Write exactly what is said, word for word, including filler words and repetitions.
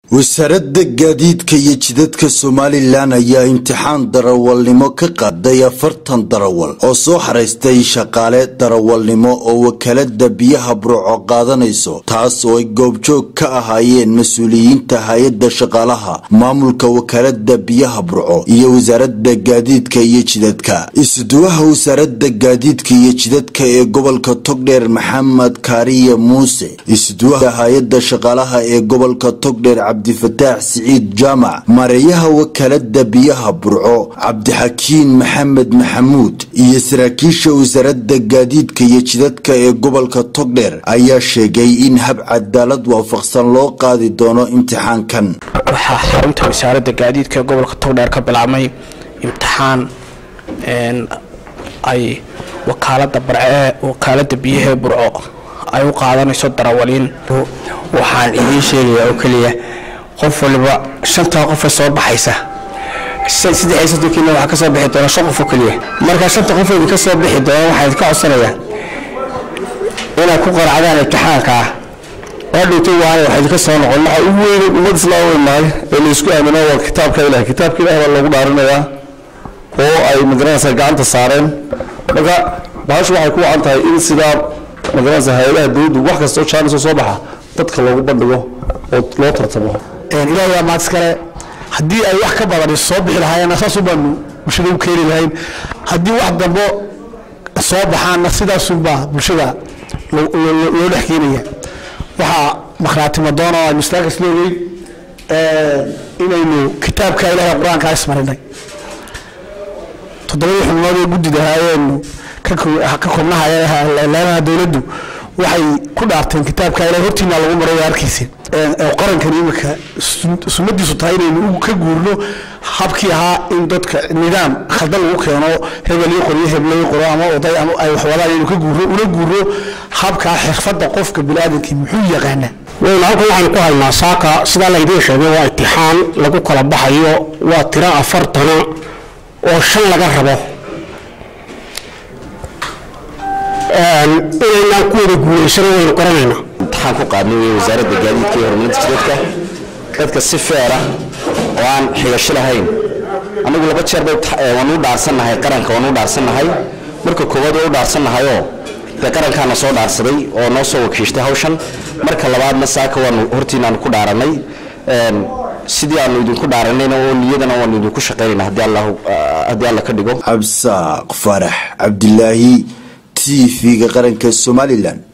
wasaaradda gaadiidka iyo jidadka Somaliland ayaa imtixaan darawalnimo ka qaaday afartan darawal oo soo xareystay shaqaale darawalnimo oo wakaalada biyaha Burco qaadanayso taas oo ay goobjoog ka ahaayeen mas'uuliyiinta hay'adda shaqaalaha maamulka wakaalada biyaha Burco iyo wasaaradda gaadiidka iyo jidadka isduwaha wasaaradda gaadiidka iyo jidadka ee gobolka Togdheer Maxamed Kaariye Muuse isduwaha hay'adda shaqaalaha ee gobolka Togdheer عبد الفتاح سعيد جامع مريها وكالة بيها برعو عبد حكيم محمد محمود يسراكيش وزارة قاديد كي يجدد كي قبل كتقدر ايا شيقين هب عدالد وفقصان لو قادي دونو امتحان كان حرمت وزارة قاديد كي قبل كتقدر كبالعمي امتحان اي وكالة برعو وكالة بيها برعو اي وقادان يصدر اولين وحان ايدي شيقي او كليه qof walba shanta qof soo baxaysa sidii ay sadoo kiina waxa ka soo bixi doona shan qof kaliya marka shanta qof ay ka soo bixi doona waxa ka codsanayaan ina ku qaracdaan imtixaanka oo dhintay waxa ka soo noqon waxa ugu weyn umad islaamay ee la isku aamino waa kitaabka Ilaahay kitaabka Ilaahay lagu dhaaranaya oo ay madrasa gacanta saareen marka baash waxay ku wacantahay in sida madrasa hay'adaha dawladdu wax kasta oo chance soo baxa dadka lagu bandhigo oo loo tartamo إلهي ما تذكره هدي أي واحد كبر الصبح الهاي أنا أساسا بنو مش لو كيري الهاي هدي واحد ضبو الصبح أنا سيدا الصبح مش ذا لو لو لو نحكيني وها مخرات مدونا المستقبل سلوي إنه إنه كتاب كإله القرآن كاسمه لنا تدري إحنا ما بيجود ده هاي إنه ككو ككونا هاي لنا دولدو waxay ku dhaarteen kitaabka Ilaahay hortiina lagu maray arkiisi ee qaranka nimanka sunnadiisu tahay inuu ka guurno habkii ahaa in dadka nidaam khaldan lagu keeno hebel iyo qoriyo hebel iyo qoro ama oday ama ay wax wadaan inuu ka guurno una guurno habka xirfadda qofka bini'aadamka muxuu yaqaana weyn halka waxaan ku haynaa saaka sida la idin sheegay waa imtixaan lagu kala baxayo waa tira afartan oo shan laga rabo إلى كل جول شروين قرننا امتحان قادمي وزارة الجديد كي هرمونات جديدك كذا كسفارة وعن حياش لهين أنا أقول بتشر بيت ونود عرسنا هاي قرن كونود عرسنا هاي مركو كواد ونود عرسنا هايو ذكرنا كان صود عرسدي أو نصو وكيشته هوشن مركو لبعض مساك ونهرتنا نكود عرني سيدي أنا يدون كود عرني ونيدنا ونيدون كشقينا هدي الله هدي الله كديكو عبد الساق فرح عبد الله في قرن كالسوماليلاند